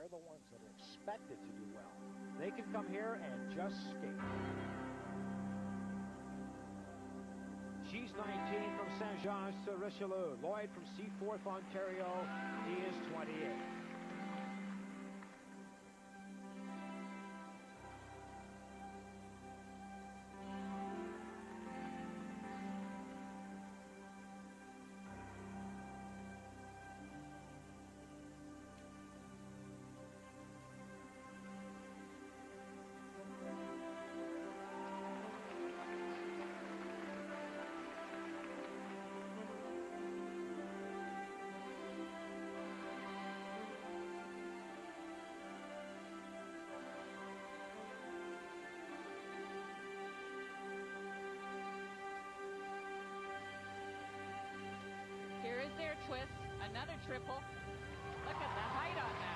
they're the ones that are expected to do well. They can come here and just skate. She's 19 from Saint-Jean-sur-Richelieu. Lloyd from Seaforth, Ontario. He is 28. Here is their twist, another triple. Look at the height on that.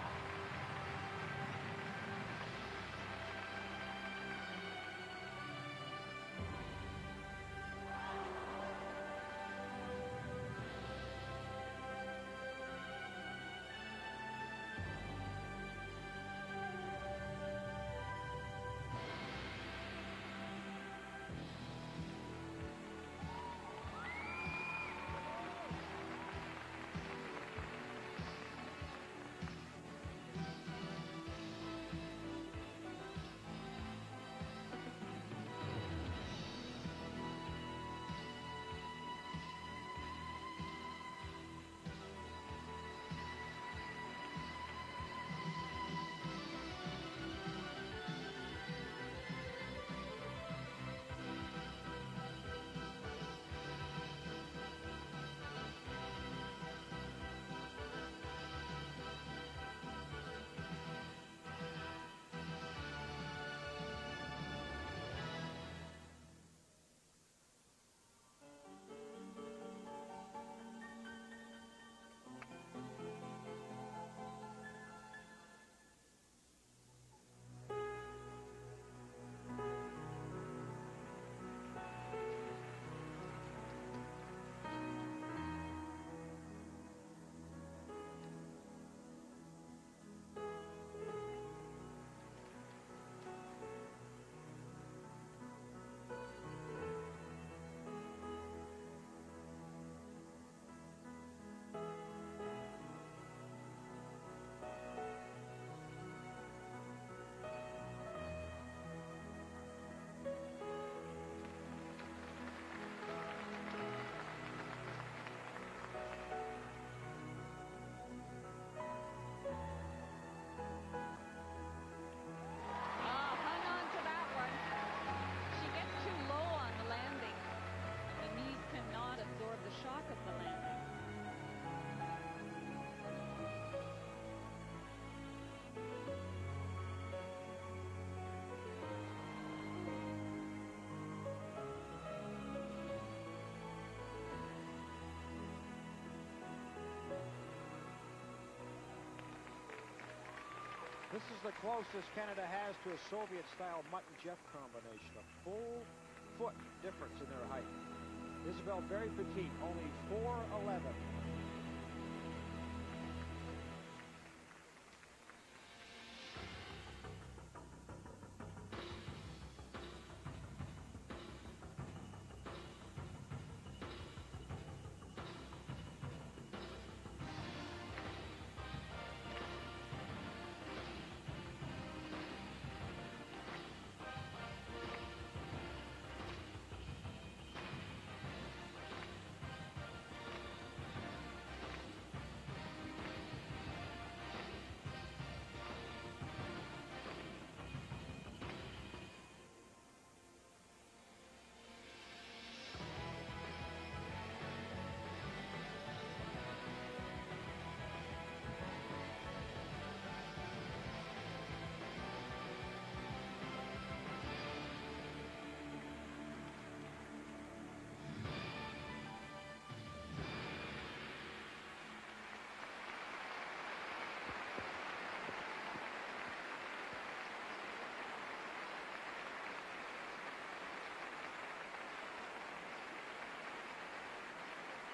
This is the closest Canada has to a Soviet-style Mutt and Jeff combination. A full foot difference in their height. Isabelle, very petite, only 4'11".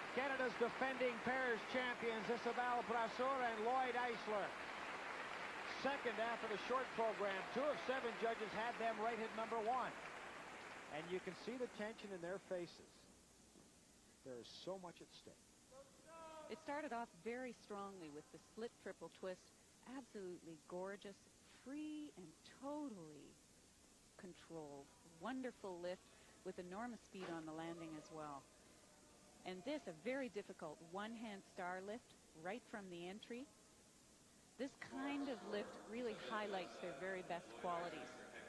Canada's defending pairs champions, Isabelle Brasseur and Lloyd Eisler. second after the short program. 2 of 7 judges had them rated number 1. And you can see the tension in their faces. There is so much at stake. It started off very strongly with the split triple twist. Absolutely gorgeous, free and totally controlled. Wonderful lift with enormous speed on the landing as well. And this, a very difficult one-hand star lift right from the entry. This kind of lift really highlights their very best qualities.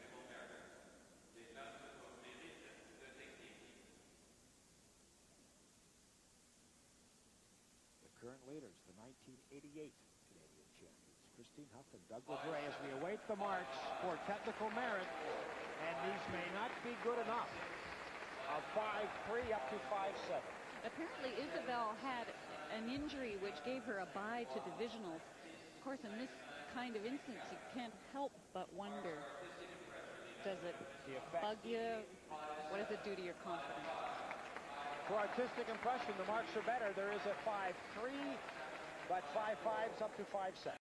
The current leaders, the 1988 Canadian champions, Christine Huff and Doug LeDray, as we await the marks for technical merit. And these may not be good enough. A 5-3 up to 5-7. Apparently Isabelle had an injury which gave her a bye to divisionals. Of course, in this kind of instance, you can't help but wonder, does it bug you? What does it do to your confidence? For artistic impression, the marks are better. There is a 5-3, but 5-5's up to 5-7.